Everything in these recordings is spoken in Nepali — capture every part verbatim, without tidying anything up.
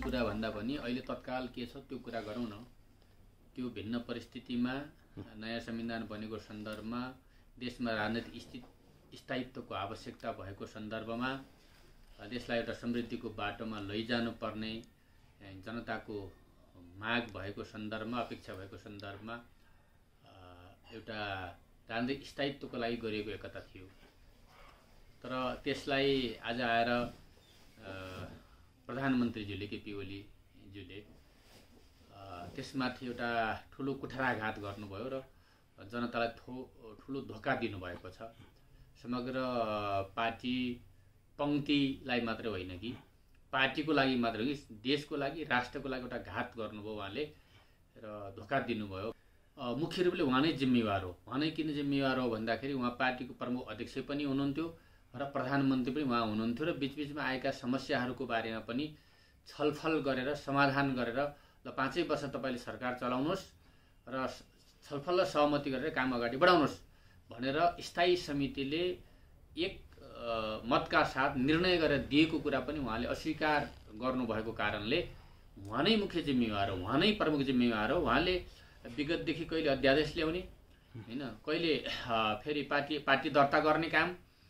कुरा भन्दा पनि अहिले तत्काल के छ त्यो कुरा गरौँ न। त्यो भिन्न परिस्थितिमा नयाँ संविधान बनेको सन्दर्भमा देशमा राजनीतिक स्थिति स्थायित्वको आवश्यकता भएको सन्दर्भमा देशलाई एउटा समृद्धिको बाटोमा लैजानु पर्ने जनताको माग भएको सन्दर्भमा अपेक्षा भएको सन्दर्भमा एउटा राजनीतिक स्थायित्वको लागि गरिएको एकता थियो। तर त्यसलाई आज आएर प्रधानमन्त्रीज्यूले केपी ओलीज्यूले त्यसमाथि एउटा ठुलो कुठाराघात गर्नुभयो र जनतालाई थो ठुलो धोका दिनुभएको छ। समग्र पार्टी पङ्क्तिलाई मात्र होइन कि पार्टीको लागि मात्र कि देशको लागि राष्ट्रको लागि एउटा घात गर्नुभयो उहाँले र धोका दिनुभयो। मुख्य रूपले उहाँ नै जिम्मेवार हो। उहाँ नै किन जिम्मेवार हो भन्दाखेरि उहाँ पार्टीको प्रमुख अध्यक्ष पनि हुनुहुन्थ्यो र प्रधानमन्त्री पनि उहाँ हुनुहुन्थ्यो र बिचबिचमा आएका समस्याहरूको बारेमा पनि छलफल गरेर समाधान गरेर ल पाँचै वर्ष तपाईँले सरकार चलाउनुहोस् र छलफल र सहमति गरेर काम अगाडि बढाउनुहोस् भनेर स्थायी समितिले एक मतका साथ निर्णय गरेर दिएको कुरा पनि उहाँले अस्वीकार गर्नुभएको कारणले उहाँ नै मुख्य जिम्मेवार हो, उहाँ नै प्रमुख जिम्मेवार हो। उहाँले विगतदेखि कहिले अध्यादेश ल्याउने हैन, कहिले फेरि पार्टी पार्टी दर्ता गर्ने काम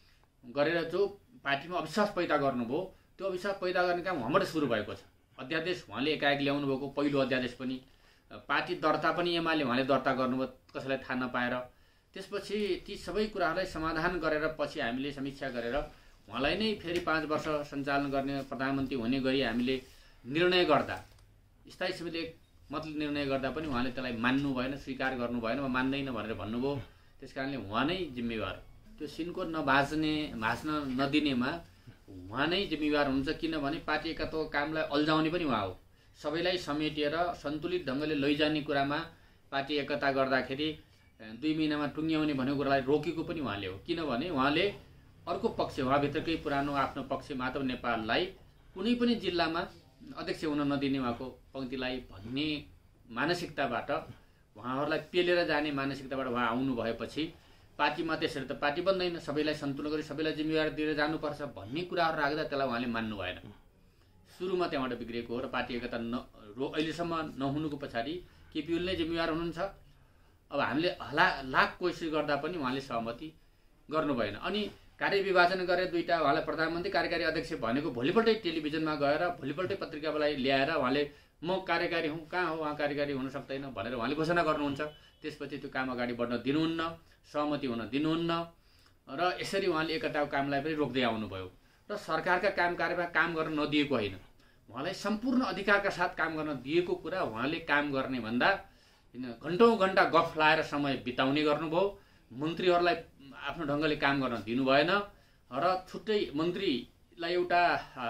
गरेर जो पार्टीमा अविश्वास पैदा गर्नुभयो त्यो अविश्वास पैदा गर्ने काम उहाँबाट सुरु भएको छ। अध्यादेश उहाँले एकाएक ल्याउनु भएको पहिलो अध्यादेश पनि, पार्टी दर्ता पनि एमाले उहाँले दर्ता गर्नुभयो कसैलाई थाहा नपाएर। त्यसपछि ती सबै कुराहरूलाई समाधान गरेर पछि हामीले समीक्षा गरेर उहाँलाई नै फेरि पाँच वर्ष सञ्चालन गर्ने प्रधानमन्त्री हुने गरी हामीले निर्णय गर्दा स्थायी समितिले मतलब निर्णय गर्दा पनि उहाँले त्यसलाई मान्नु भएन, स्वीकार गर्नु भएन, मान्दैन भनेर भन्नुभयो। त्यस कारणले उहाँ नै जिम्मेवार। त्यो सिनको नभाज्ने भाँच्न नदिनेमा उहाँ नै जिम्मेवार हुन्छ। किनभने पार्टी एकताको कामलाई अल्झाउने पनि उहाँ हो। सबैलाई समेटेर सन्तुलित ढङ्गले लैजाने कुरामा पार्टी एकता गर्दाखेरि दुई महिनामा टुङ्ग्याउने भनेको कुरालाई रोकेको पनि उहाँले हो। किनभने उहाँले अर्को पक्ष उहाँभित्रकै पुरानो आफ्नो पक्ष माधव नेपाललाई कुनै पनि जिल्लामा अध्यक्ष हुन नदिने उहाँको पङ्क्तिलाई भन्ने मानसिकताबाट उहाँहरूलाई पेलेर जाने मानसिकताबाट उहाँ आउनु भएपछि पार्टीमा त्यसरी त पार्टी बन्दैन, सबैलाई सन्तुलन गरी सबैलाई जिम्मेवारी दिएर जानुपर्छ भन्ने कुराहरू राख्दा त्यसलाई उहाँले मान्नु भएन। सुरुमा त्यहाँबाट बिग्रेको हो र पार्टी एकता न रो अहिलेसम्म नहुनुको पछाडि केपी ओली नै जिम्मेवार हुनुहुन्छ। अब हामीले हला लाख कोसिस गर्दा पनि उहाँले सहमति गर्नु भएन। अनि कार्यविभाजन गरेर दुईटा उहाँलाई प्रधानमन्त्री कार्यकारी अध्यक्ष भनेको भोलिपल्टै टेलिभिजनमा गएर भोलिपल्टै पत्रिकालाई ल्याएर उहाँले म कार्यकारी हुँ, कहाँ हो उहाँ कार्यकारी हुन सक्दैन भनेर उहाँले घोषणा गर्नुहुन्छ। त्यसपछि त्यो काम अगाडि बढ्न दिनुहुन्न, सहमति हुन दिनुहुन्न र यसरी उहाँले एकताको कामलाई पनि रोक्दै आउनुभयो र सरकारका काम कार्यमा काम गर्न नदिएको होइन, उहाँलाई सम्पूर्ण अधिकारका साथ काम गर्न दिएको कुरा उहाँले काम गर्ने भन्दा घन्टौँ घन्टा गफ लाएर समय बिताउने गर्नुभयो। मन्त्रीहरूलाई आफ्नो ढङ्गले काम गर्न दिनु भएन र छुट्टै मन्त्रीलाई एउटा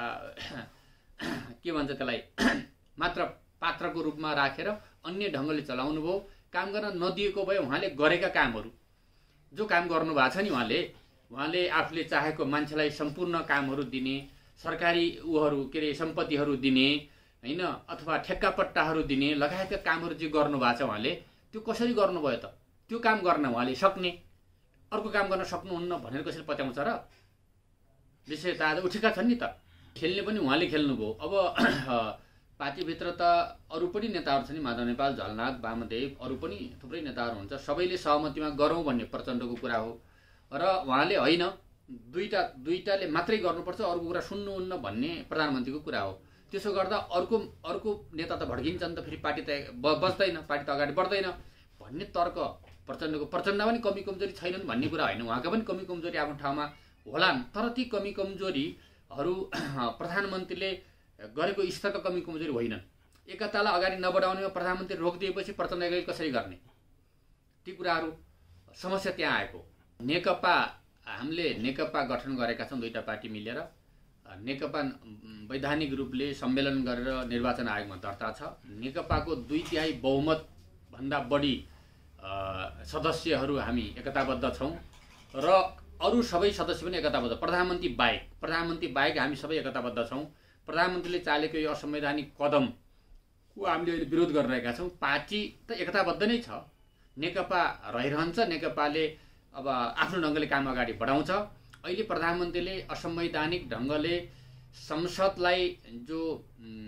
के भन्छ त्यसलाई मात्र पात्रको रूपमा राखेर अन्य ढङ्गले चलाउनु भयो। काम गर्न नदिएको भए उहाँले गरेका कामहरू जो काम गर्नु भएको छ नि उहाँले उहाँले आफूले चाहेको मान्छेलाई सम्पूर्ण कामहरू दिने, सरकारी उहरू के अरे सम्पत्तिहरू दिने होइन, अथवा ठेक्का पट्टाहरू दिने लगायतका कामहरू जे गर्नु भएको छ उहाँले त्यो कसरी गर्नुभयो त? त्यो काम गर्न उहाँले सक्ने, अर्को काम गर्न सक्नुहुन्न भनेर कसरी पत्याउँछ र? विषय त आज उठेका छन् नि त। खेल्ने पनि उहाँले खेल्नुभयो। अब पार्टीभित्र त अरू पनि नेताहरू छन् नि, माधव नेपाल, झलनाथ, वामदेव, अरू पनि थुप्रै नेताहरू हुन्छ। सबैले सहमतिमा गरौँ भन्ने प्रचण्डको कुरा हो र उहाँले होइन दुईटा दुईटाले मात्रै गर्नुपर्छ अर्को कुरा सुन्नुहुन्न भन्ने प्रधानमन्त्रीको कुरा हो। त्यसो गर्दा अर्को अर्को नेता त भड्किन्छ नि त, फेरि पार्टी त बस्दैन, पार्टी त अगाडि बढ्दैन भन्ने तर्क प्रचण्डको। प्रचण्ड पनि कमी कमजोरी छैनन् भन्ने कुरा होइन, उहाँका पनि कमी कमजोरी आफ्नो ठाउँमा होलान्। तर ती कमी कमजोरीहरू प्रधानमन्त्रीले गरेको स्तरका कमी कमजोरी होइनन्। एकतालाई अगाडि नबढाउनेमा प्रधानमन्त्री रोकिदिएपछि प्रचण्ड एक्लै कसरी गर्ने? ती कुराहरू समस्या त्यहाँ आएको। नेकपा हामीले नेकपा गठन गरेका छौँ दुईटा पार्टी मिलेर। नेकपा वैधानिक रूपले सम्मेलन गरेर निर्वाचन आयोगमा दर्ता छ। नेकपाको दुई तिहाई बहुमत भन्दा बढी सदस्यहरू हामी एकताबद्ध छौँ र अरू सबै सदस्य पनि एकताबद्ध, प्रधानमन्त्री बाहेक प्रधानमन्त्री बाहेक हामी सबै एकताबद्ध छौँ। प्रधानमन्त्रीले चालेको यो असंवैधानिक कदमको हामीले अहिले विरोध गरिरहेका छौँ। पार्टी त एकताबद्ध नै छ, नेकपा रहिरहन्छ, नेकपाले अब आफ्नो ढङ्गले काम अगाडि बढाउँछ। अहिले प्रधानमन्त्रीले असंवैधानिक ढङ्गले संसदलाई जो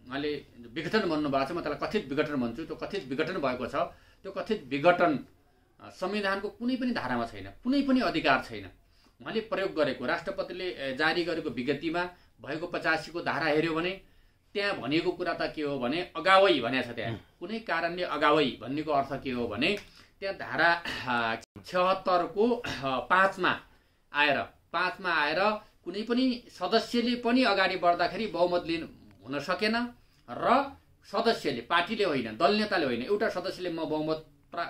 उहाँले विघटन भन्नुभएको छ, म त्यसलाई कथित विघटन भन्छु। त्यो कथित विघटन भएको छ। त्यो कथित विघटन संविधानको कुनै पनि धारामा छैन, कुनै पनि अधिकार छैन। उहाँले प्रयोग गरेको राष्ट्रपतिले जारी गरेको विज्ञप्तिमा भएको पचासीको धारा हेऱ्यो भने त्यहाँ भनेको कुरा त के हो भने अगावै भनेको छ। त्यहाँ कुनै कारणले अगावै भन्नेको अर्थ के हो भने त्यहाँ धारा छहत्तरको पाँचमा आएर पाँचमा आएर कुनै पनि सदस्यले पनि अगाडि बढ्दाखेरि बहुमत लिनु हुन सकेन र सदस्यले पार्टीले होइन दल नेताले होइन एउटा सदस्यले म बहुमत प्रा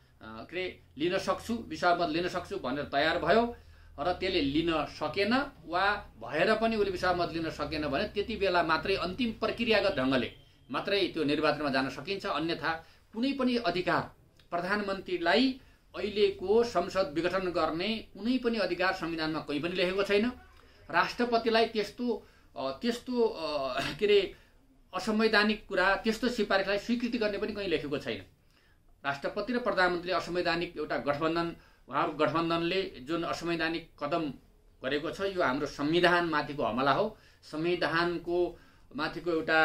के अरे लिन सक्छु विश्वासमत लिन सक्छु भनेर तयार भयो र त्यसले लिन सकेन वा भएर पनि उसले विश्वासमत लिन सकेन भने त्यति बेला मात्रै अन्तिम प्रक्रियागत ढङ्गले मात्रै त्यो निर्वाचनमा जान सकिन्छ। अन्यथा कुनै पनि अधिकार प्रधानमन्त्रीलाई अहिलेको संसद विघटन गर्ने कुनै पनि अधिकार संविधानमा कहीँ पनि लेखेको छैन। राष्ट्रपतिलाई त्यस्तो त्यस्तो के अरे असंवैधानिक कुरा त्यस्तो सिफारिसलाई स्वीकृति गर्ने पनि कहीँ लेखेको छैन। राष्ट्रपति र प्रधानमन्त्रीले असंवैधानिक एउटा गठबन्धन उहाँहरूको गठबन्धनले जुन असंवैधानिक कदम गरेको छ यो हाम्रो संविधानमाथिको हमला हो, संविधानको माथिको एउटा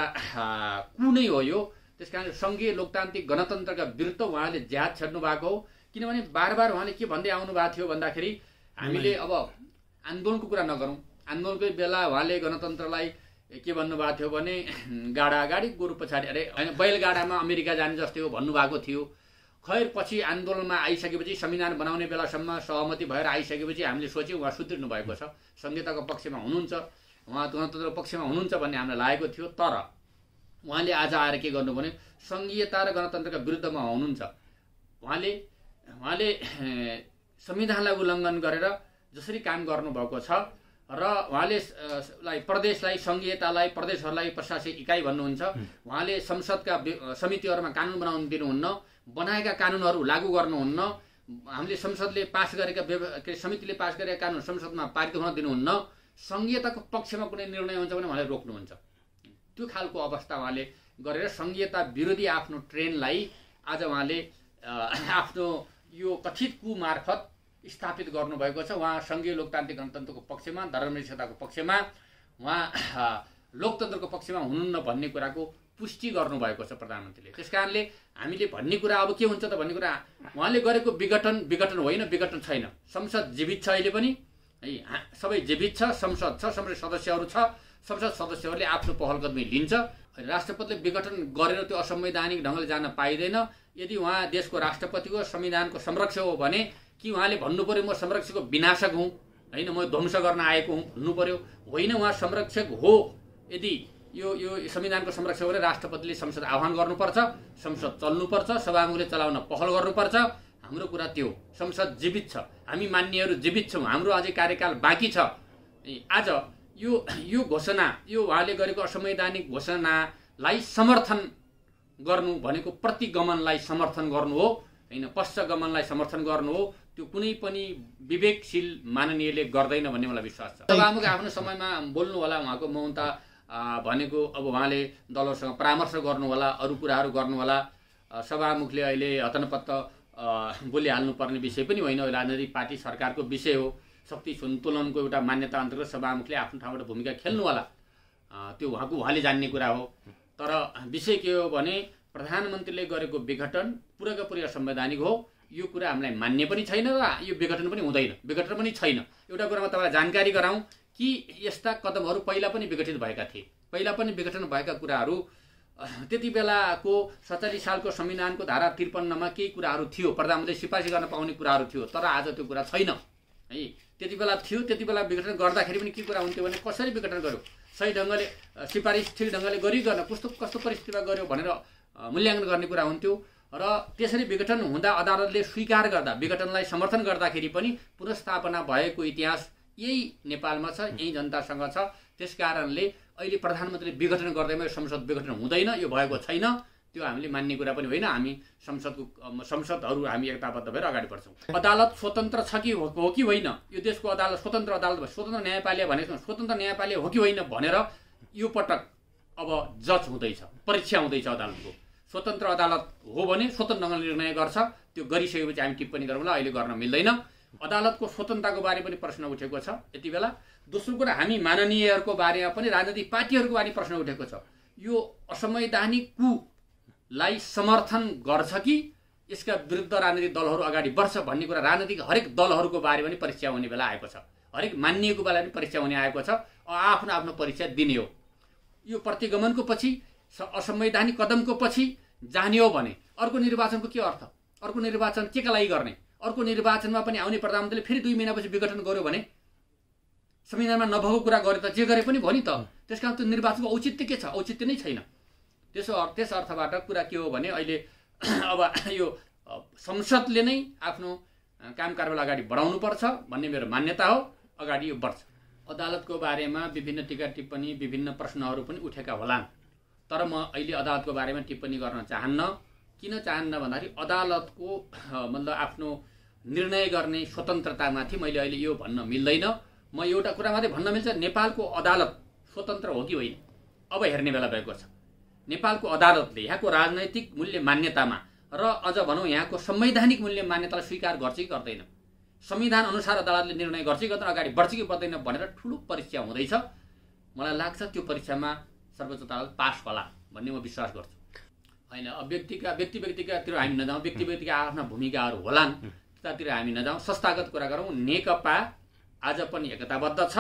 कु नै हो यो। त्यसकारण सङ्घीय लोकतान्त्रिक गणतन्त्रका विरुद्ध उहाँले ज्याद छेड्नु भएको हो। किनभने बार बार उहाँले के भन्दै आउनु भएको थियो भन्दाखेरि हामीले अब आन्दोलनको कुरा नगरौँ। आन्दोलनकै बेला उहाँले गणतन्त्रलाई के भन्नुभएको थियो भने गाडा अगाडि गोरु पछाडि अरे होइन बैलगाडामा अमेरिका जाने जस्तै हो भन्नुभएको थियो। खैर पछि आन्दोलनमा आइसकेपछि संविधान बनाउने बेलासम्म सहमति भएर आइसकेपछि हामीले सोच्यौँ उहाँ सुध्रिनु भएको छ, संहिताको पक्षमा हुनुहुन्छ, उहाँ गणतन्त्रको पक्षमा हुनुहुन्छ भन्ने हामीलाई लागेको थियो। तर उहाँले आज आएर के गर्नु भने सङ्घीयता र गणतन्त्रका विरुद्धमा हुनुहुन्छ। उहाँले उहाँले संविधानलाई उल्लङ्घन गरेर जसरी काम गर्नुभएको छ र उहाँले प्रदेशलाई सङ्घीयतालाई प्रदेशहरूलाई प्रशासनिक इकाइ भन्नुहुन्छ। उहाँले संसदका समितिहरूमा कानुन बनाउन दिनुहुन्न, बनाएका कानुनहरू लागू गर्नुहुन्न, हामीले संसदले पास गरेका के समितिले पास गरेका कानुन संसदमा पारित हुन दिनुहुन्न, सङ्घीयताको पक्षमा कुनै निर्णय हुन्छ भने उहाँले रोक्नुहुन्छ। त्यो खालको अवस्था उहाँले गरेर सङ्घीयता विरोधी आफ्नो ट्रेनलाई आज उहाँले आफ्नो यो कथित कु मार्फत स्थापित गर्नुभएको छ। उहाँ सङ्घीय लोकतान्त्रिक गणतन्त्रको पक्षमा धर्मनिरपेक्षताको पक्षमा उहाँ लोकतन्त्रको पक्षमा हुनुहुन्न भन्ने कुराको पुष्टि गर्नुभएको छ प्रधानमन्त्रीले। त्यस कारणले हामीले भन्ने कुरा अब के हुन्छ त भन्ने कुरा उहाँले गरेको विघटन विघटन होइन, विघटन छैन। संसद जीवित छ अहिले पनि है, सबै जीवित छ, संसद छ, संसद सदस्यहरू छ, संसद सदस्यहरूले आफ्नो पहल कदमी लिन्छ। राष्ट्रपतिले विघटन गरेर त्यो असंवैधानिक ढङ्गले जान पाइँदैन। यदि उहाँ देशको राष्ट्रपतिको संविधानको संरक्षक हो भने कि उहाँले भन्नु पर्यो म संरक्षकको विनाशक हुँ होइन, म ध्वंस गर्न आएको हुँ भन्नु पर्यो। होइन, उहाँ संरक्षक हो यदि यो यो संविधानको संरक्षक भने राष्ट्रपतिले संसद आह्वान गर्नुपर्छ, संसद चल्नुपर्छ, सभामुखले चलाउन पहल गर्नुपर्छ। हाम्रो कुरा त्यो संसद जीवित छ, हामी मान्यहरू जीवित छौँ, हाम्रो अझै कार्यकाल बाँकी छ। आज यो यो घोषणा यो उहाँले गरेको असंवैधानिक घोषणालाई समर्थन गर्नु भनेको प्रतिगमनलाई समर्थन गर्नु हो होइन, पश्चगमनलाई समर्थन गर्नु हो। त्यो कुनै पनि विवेकशील माननीयले गर्दैन भन्ने मलाई विश्वास छ। सभामुख आफ्नो समयमा बोल्नु होला, उहाँको मौनता भनेको अब उहाँले दलहरूसँग परामर्श गर्नु होला, अरू कुराहरू गर्नु होला। सभामुखले अहिले हतनपत्त बोलिहाल्नुपर्ने विषय पनि होइन, राजनैतिक पार्टी सरकारको विषय हो, शक्ति सन्तुलनको एउटा मान्यता अन्तर्गत सभामुखले आफ्नो ठाउँबाट भूमिका खेल्नु होला, त्यो उहाँको उहाँले जान्ने कुरा हो। तर विषय के हो भने प्रधानमन्त्रीले गरेको विघटन पुराका पुरै असंवैधानिक हो। यो कुरा हामीलाई मान्य पनि छैन र यो विघटन पनि हुँदैन, विघटन पनि छैन। एउटा कुरामा तपाईँलाई जानकारी गराउँ कि यस्ता कदमहरू पहिला पनि विघटित भएका थिए। पहिला पनि विघटन भएका कुराहरू त्यति बेलाको सत्ताइस सालको संविधानको धारा त्रिपन्नमा केही कुराहरू थियो, प्रधानमन्त्री सिफारिस गर्न पाउने कुराहरू थियो, तर आज त्यो कुरा छैन है। त्यति बेला थियो, त्यति बेला विघटन गर्दाखेरि पनि के कुरा हुन्थ्यो भने कसरी विघटन गर्यो, सही ढङ्गले सिफारिस ठिक ढङ्गले गरिकन कस्तो कस्तो परिस्थितिमा गर्यो भनेर मूल्याङ्कन गर्ने कुरा हुन्थ्यो। र त्यसरी विघटन हुँदा अदालतले स्वीकार गर्दा विघटनलाई समर्थन गर्दाखेरि पनि पुनर्स्थापना भएको इतिहास यही नेपालमा छ, यही जनतासँग छ। त्यस कारणले अहिले प्रधानमन्त्रीले विघटन गर्दैमा संसद विघटन हुँदैन, यो भएको छैन, त्यो हामीले मान्ने कुरा पनि होइन। हामी संसदको संसदहरू हामी एकताबद्ध भएर अगाडि बढ्छौँ। अदालत स्वतन्त्र छ कि हो कि होइन, यो देशको अदालत स्वतन्त्र अदालत स्वतन्त्र न्यायपालिका भनेको स्वतन्त्र न्यायपालिका हो कि होइन भनेर यो पटक अब जज हुँदैछ, परीक्षा हुँदैछ अदालतको। स्वतन्त्र अदालत हो भने स्वतन्त्र ढङ्गले निर्णय गर्छ, त्यो गरिसकेपछि हामी टिप्पणी गरौँला, अहिले गर्न मिल्दैन। अदालतको स्वतन्त्रताको बारे पनि प्रश्न उठेको छ यति बेला। दोस्रो कुरा हामी माननीयहरूको बारेमा पनि राजनीतिक पार्टीहरूको बारे प्रश्न उठेको छ। यो असंवैधानिक कुलाई समर्थन गर्छ कि यसका विरुद्ध राजनीतिक दलहरू अगाडि बढ्छ भन्ने कुरा राजनीतिक हरेक दलहरूको बारेमा पनि परीक्षा हुने बेला आएको छ। हरेक मानिएको बेला पनि परीक्षा हुने आएको छ। आफ्नो आफ्नो परीक्षा दिने हो। यो प्रतिगमनको पछि असंवैधानिक कदमको पछि जाने हो भने अर्को निर्वाचनको के अर्थ? अर्को निर्वाचन केका लागि गर्ने? अर्को निर्वाचनमा पनि आउने प्रधानमन्त्रीले फेरि दुई महिनापछि विघटन गर्यो भने संविधानमा नभएको कुरा गरे त जे गरे पनि भयो नि त। त्यसकारण त्यो निर्वाचनको औचित्य के छ? औचित्य नै छैन। त्यसो त्यस अर्थबाट कुरा के हो भने अहिले अब यो संसदले नै आफ्नो काम कारबाही अगाडि बढाउनुपर्छ भन्ने मेरो मान्यता हो। अगाडि यो बढ्छ। अदालतको बारेमा विभिन्न टीका टिप्पणी विभिन्न प्रश्नहरू पनि उठेका होलान्, तर म अहिले अदालतको बारेमा टिप्पणी गर्न चाहन्न। किन चाहन्न भन्दाखेरि अदालतको मतलब आफ्नो निर्णय गर्ने स्वतन्त्रतामाथि मैले अहिले यो भन्न मिल्दैन। म एउटा कुरा मात्रै भन्न मिल्छ, नेपालको अदालत स्वतन्त्र हो कि होइन अब हेर्ने बेला भएको छ। नेपालको अदालतले यहाँको राजनैतिक मूल्य मान्यतामा र अझ भनौँ यहाँको संवैधानिक मूल्य मान्यतालाई स्वीकार गर्छ कि गर्दैन, संविधान अनुसार अदालतले निर्णय गर्छ कि गर्दैन, अगाडि बढ्छ कि बढ्दैन भनेर ठुलो परीक्षा हुँदैछ। मलाई लाग्छ त्यो परीक्षामा सर्वोच्च अदालत पास होला भन्ने म विश्वास गर्छु। होइन, अब व्यक्तिका व्यक्ति व्यक्तिकातिर हामी नजाउँ, व्यक्ति व्यक्तिका आफ्ना भूमिकाहरू होलान्, त्यतातिर हामी नजाउँ। संस्थागत कुरा गरौँ। नेकपा आज पनि एकताबद्ध छ।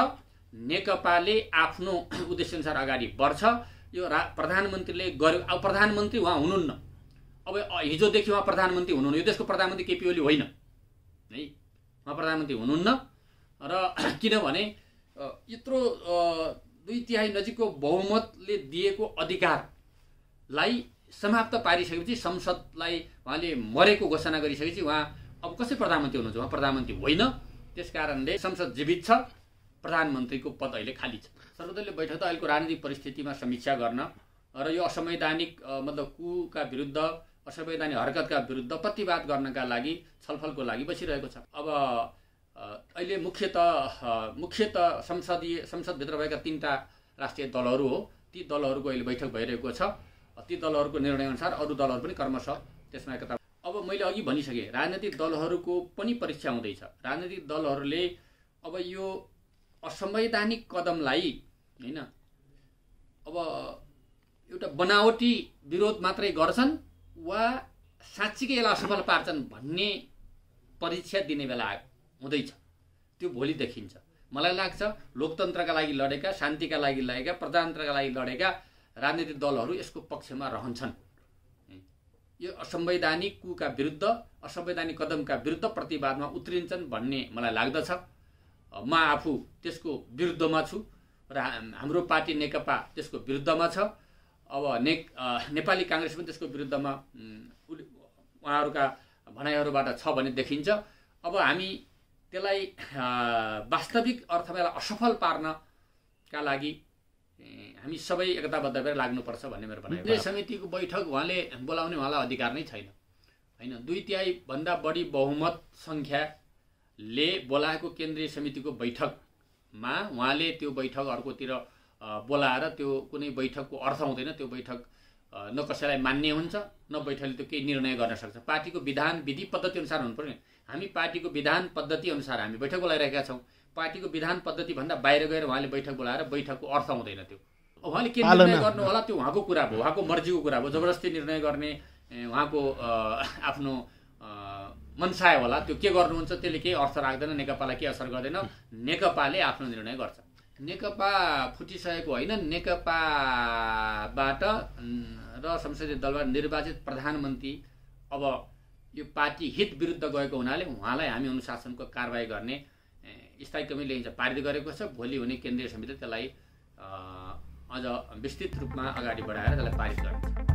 नेकपाले आफ्नो उद्देश्यअनुसार अगाडि बढ्छ। यो रा प्रधानमन्त्रीले गर्यो। अब प्रधानमन्त्री उहाँ हुनुहुन्न। अब हिजोदेखि उहाँ प्रधानमन्त्री हुनुहुन्न। यो देशको प्रधानमन्त्री केपी ओली होइन है, उहाँ प्रधानमन्त्री हुनुहुन्न। र किनभने यत्रो दुई तिहाई नजिकको बहुमतले दिएको अधिकारलाई समाप्त पारिसकेपछि संसदलाई उहाँले मरेको घोषणा गरिसकेपछि उहाँ अब कसै प्रधानमन्त्री हुनुहुन्छ? उहाँ प्रधानमन्त्री होइन। त्यस कारणले संसद जीवित छ, प्रधानमन्त्रीको पद अहिले खाली छ। सर्वदलीय बैठक त अहिलेको राजनीतिक परिस्थितिमा समीक्षा गर्न र यो असंवैधानिक मतलब कुका विरुद्ध असंवैधानिक हरकतका विरुद्ध प्रतिवाद गर्नका लागि छलफलको लागि बसिरहेको छ। अब अहिले मुख्यत मुख्यत संसदीय संसदभित्र भएका तीनटा राष्ट्रिय दलहरू हो। ती दलहरूको अहिले बैठक भइरहेको छ। ती दलहरूको निर्णयअनुसार अरू दलहरू पनि क्रमशः त्यसमा एकता। अब मैले अघि भनिसकेँ, राजनीतिक दलहरूको पनि परीक्षा हुँदैछ। राजनीतिक दलहरूले अब यो असंवैधानिक कदमलाई होइन अब एउटा बनावटी विरोध मात्रै गर्छन् वा साँच्चीकै यसलाई असफल पार्छन् भन्ने परीक्षा दिने बेला हुँदैछ। त्यो भोलि देखिन्छ। मलाई लाग्छ लोकतन्त्रका लागि लडेका, शान्तिका लागि लडेका, प्रजातन्त्रका लागि लडेका राजनीतिक दलहरू यसको पक्षमा रहन्छन्। यो असंवैधानिक कुका विरुद्ध असंवैधानिक कदमका विरुद्ध प्रतिवादमा उत्रिन्छन् भन्ने मलाई लाग्दछ। म आफू त्यसको विरुद्धमा छु र हाम्रो पार्टी नेकपा त्यसको विरुद्धमा छ। अब ने नेपाली काङ्ग्रेस पनि त्यसको विरुद्धमा उहाँहरूका भनाइहरूबाट छ भन्ने देखिन्छ। अब हामी त्यसलाई वास्तविक अर्थमा यसलाई असफल पार्नका लागि हामी सबै एकताबद्ध भएर लाग्नुपर्छ भन्ने मेरो भनाइ। केन्द्रीय समितिको बैठक उहाँले बोलाउने उहाँलाई अधिकार नै छैन होइन। दुई तिहाई भन्दा बढी बहुमत सङ्ख्याले बोलाएको केन्द्रीय समितिको बैठकमा उहाँले त्यो बैठक अर्कोतिर बोलाएर त्यो कुनै बैठकको अर्थ हुँदैन। त्यो बैठक न कसैलाई मान्ने हुन्छ न बैठकले त्यो केही निर्णय गर्न सक्छ। पार्टीको विधान विधि पद्धति अनुसार हुनु पर्ने। हामी पार्टीको विधान पद्धति अनुसार हामी बैठक बोलाइरहेका छौँ। पार्टीको विधान पद्धति भन्दा बाहिर गएर उहाँले बैठक बोलाएर बैठकको अर्थ हुँदैन। त्यो उहाँले के निर्णय गर्नु होला त्यो उहाँको कुरा भयो, उहाँको मर्जीको कुरा भयो। जबरजस्ती निर्णय गर्ने उहाँको आफ्नो मनसाय होला। त्यो के गर्नुहुन्छ त्यसले केही अर्थ राख्दैन, नेकपालाई केही असर गर्दैन। नेकपाले आफ्नो निर्णय गर्छ। नेकपा फुटिसकेको होइन। नेकपाबाट र संसदीय दलबाट निर्वाचित प्रधानमन्त्री अब यो पार्टी हित विरुद्ध गएको हुनाले उहाँलाई हामी अनुशासनको कारबाही गर्ने स्थायी कमिटीले हिजो पारित गरेको छ। भोलि हुने केन्द्रीय समितिले त्यसलाई अझ विस्तृत रूपमा अगाडि बढाएर त्यसलाई पारित गर्नेछ।